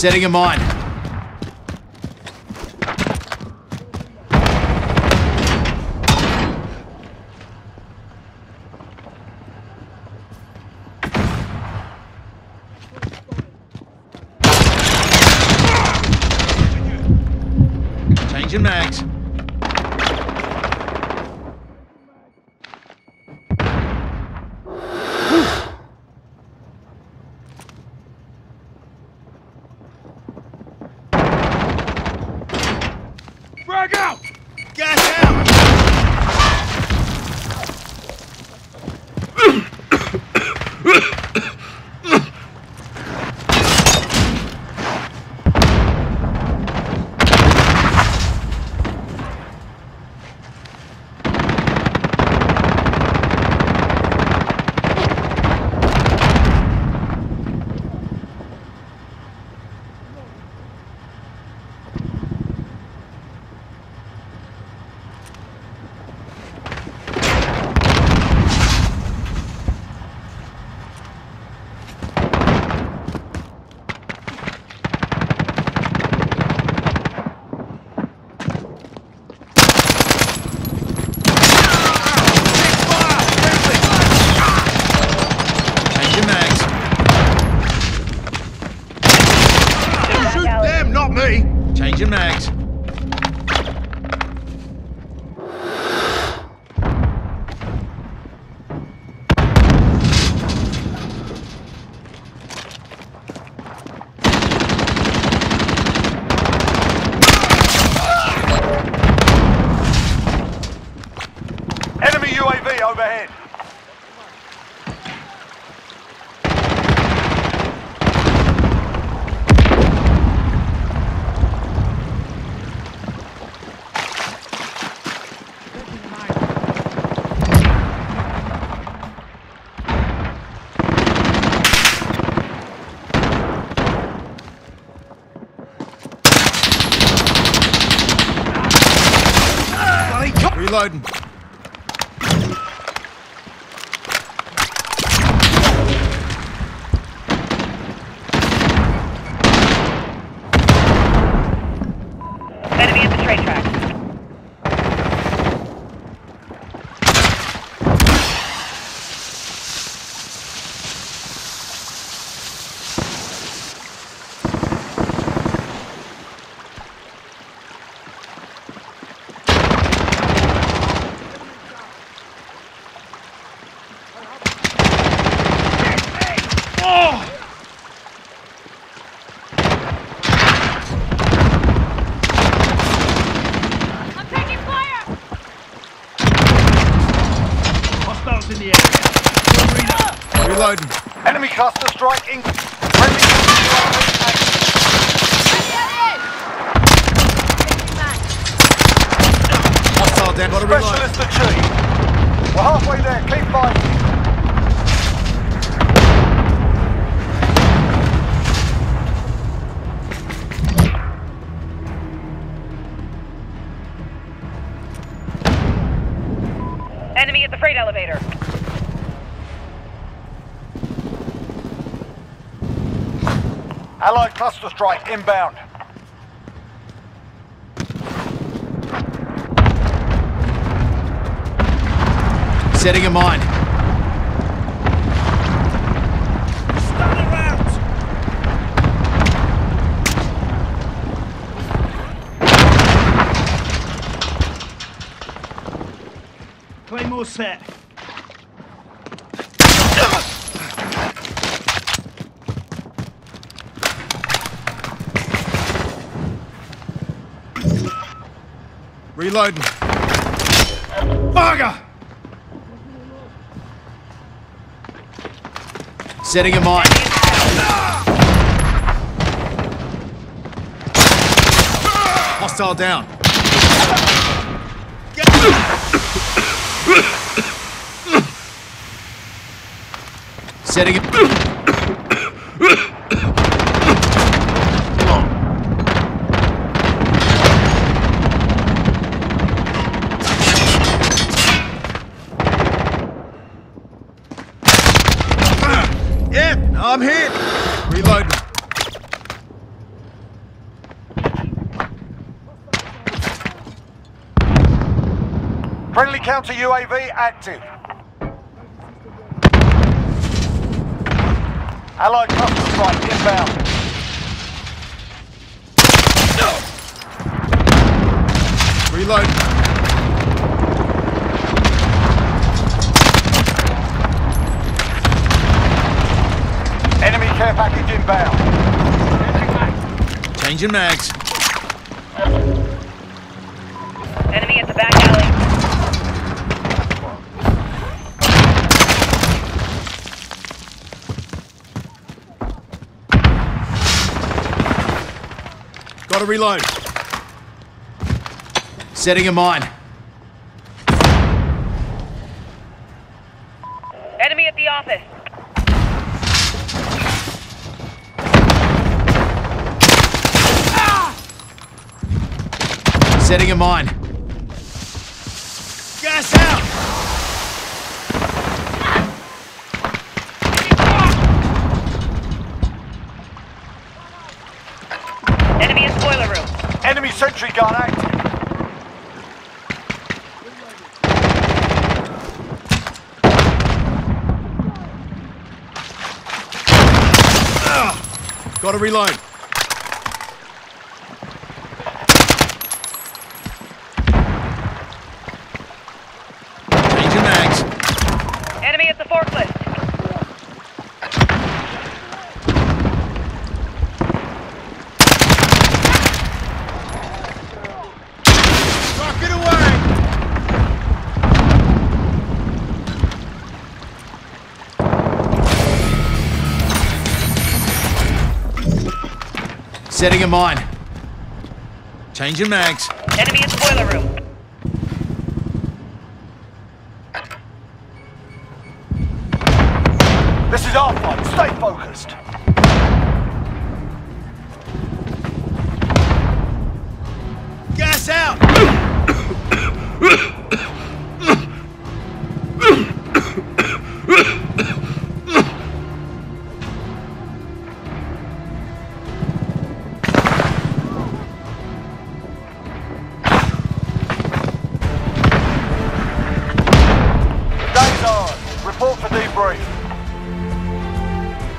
Setting a mine. Changing mags. Frag out! Gas out! Changing mags. Enemy UAV overhead. Reloading. Enemy at the train tracks. In the area. Reloading. Enemy cluster strike in. Friendly Hostile down. Got to reload. specialist achieved. We're halfway there. Keep fighting. Enemy at the freight elevator. Allied cluster strike inbound. Setting a mine. Stun around. Claymore set. Reloading. Bugger! Setting a mine. Hostile down. Setting it. I'm hit! Reloading. Friendly counter UAV active. Allied cluster strike inbound. Reload. Enemy care package inbound. Changing mags. Enemy at the back alley. Gotta reload. Setting a mine. Enemy at the office. Setting a mine. Gas out! Enemy in boiler room. Enemy sentry gun active. Gotta reload. Changing mags. Enemy at the forklift. Rocket away! Setting a mine. Changing mags. Enemy in the boiler room. This is our fight. Stay focused. Gas out! Days on. Report for debrief.